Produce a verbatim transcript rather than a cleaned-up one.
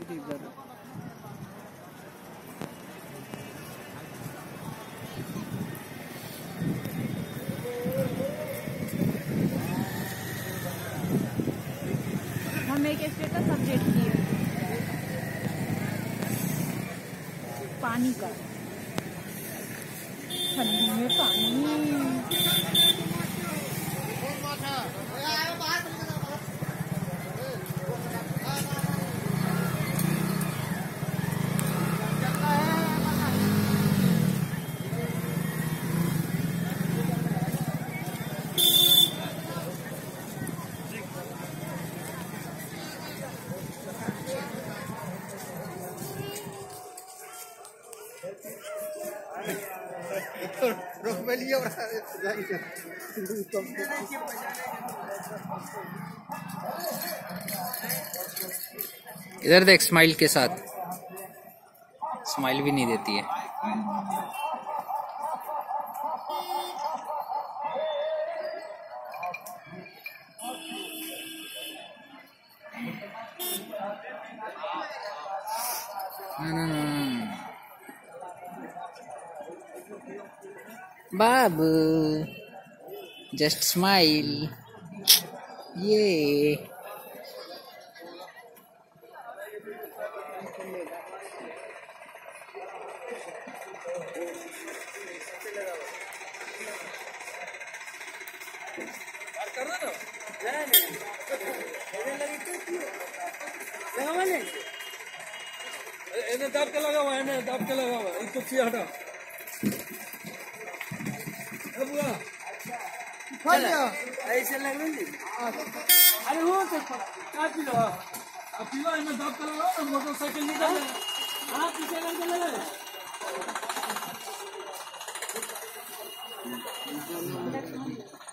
इधर हम एक स्टेटस अपडेट किए पानी का, ठंडी में पानी। इधर देख, स्माइल के साथ स्माइल भी नहीं देती है। ना ना ना बाबू, जस्ट स्माइल। ये दाब के लगा हुआ है, दाब के लगा हुआ है, कुर्सी हटा। ऐसे लग रही अरे वो तो क्या पी लो अब पीवा इनमें दाब के लगा ना, मोटरसाइकिल निकल हाँ पीछे लग लगे।